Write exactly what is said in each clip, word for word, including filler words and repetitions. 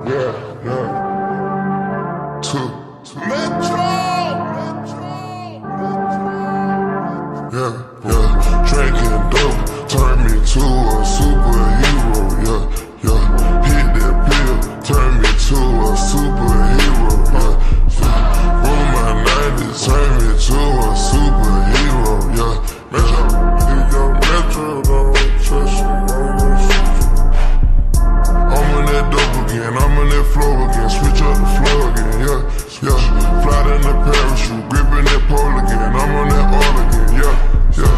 yeah, yeah. To Metro, yeah, yeah. Drinking dope turned me to a superhero, yeah, yeah. Hit that pill, turned me to a superhero, yeah, yeah. Roll my nineties, turned me to a superhero, yeah. Metro, if your Metro don't trust you, I'm gonna shoot you. I'm on that dope again, I'm on that flow again, switch up the flow again, yeah, yeah. Fly in the parachute, gripping that pole again, I'm on that all again, yeah, yeah.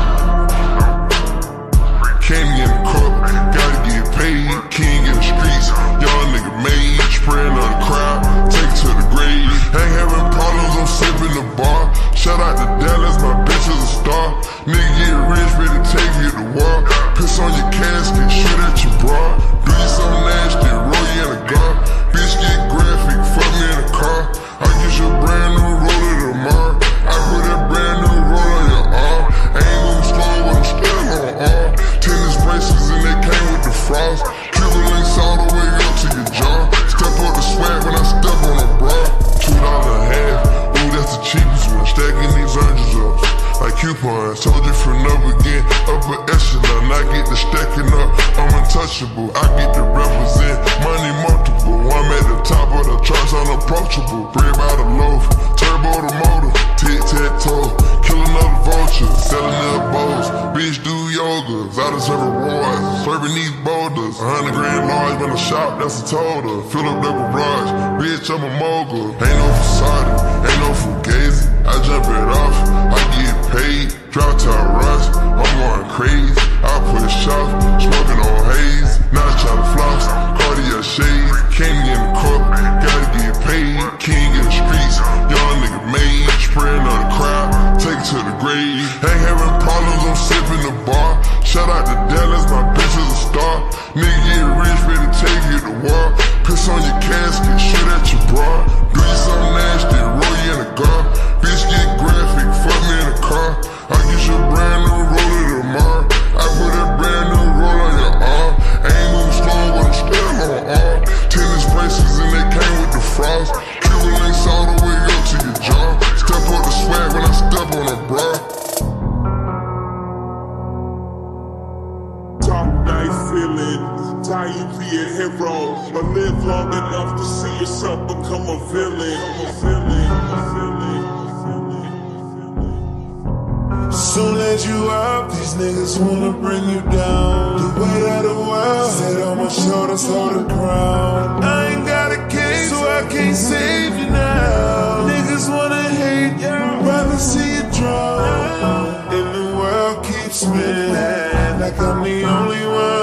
Can't get in the cup, gotta get paid, king in the streets, young nigga made, spraying on the crowd, take to the grave. Ain't having problems, I'm sipping the bar. Shout out to Dallas, my bitch is a star. Nigga get rich, ready to take you to war. Piss on your casket, shoot at your bra. Do you something nasty, roll you in a car. Bitch get graphic, fuck me in a car. I get you a brand new roller tomorrow. I put that brand new roller on your arm. Ain't moving slow, but I'm still on arm. Tennis bracelets and they came with the frost. Cuban links all the way up to your jaw. Step up the swag when I step on a bra. Two dollars a half, ooh that's the cheapest one. Stacking these hundreds up like coupons. Told you from up again, upper echelon. I get the stacking up, I'm untouchable. I get to represent money multiple. I'm at the top of the charts, unapproachable. Bread by the loaf, turbo the motor, tic-tac-toe. Kill another vulture, selling their bowls. Bitch do yogas, I deserve rewards. Serving these boulders, a hundred grand large when I shop, that's a total. Fill up the garage, bitch I'm a mogul. Ain't no facade, ain't no fugazi. I jump it off, I get paid. Drop top rush, I'm going crazy. I put shots, smoking on haze. Now I try to floss, Cartier shades. Can't get in the cup, gotta get paid. King in the streets, young nigga made. Spraying on the crowd, take it to the grave. Ain't having problems, I'm sipping the bar. Shout out to Dallas, my bitch is a star. Nigga get rich, ready to take you to war. Piss on your casket, shoot at your bra. Do you something nasty, roll you in a car. Bitch get graphic, fuck me in a car. I get you a brand new roller tomorrow. I put a brand new roll on your arm. Ain't moving slow, but I'm still on arm. Tennis bracelets and they came with the frost. Cuban links all the way up to your jaw. Step up the swag when I step on a bra. Talk nice feeling, tie you be a hero, but live long enough to see yourself become a villain. A villain, a villain. Soon as you up, these niggas wanna bring you down. The weight of the world set on my shoulders, hold the crown. I ain't got a case, so I can't save you now. Niggas wanna hate you, rather see you drown. And the world keeps spinning like I'm the only one.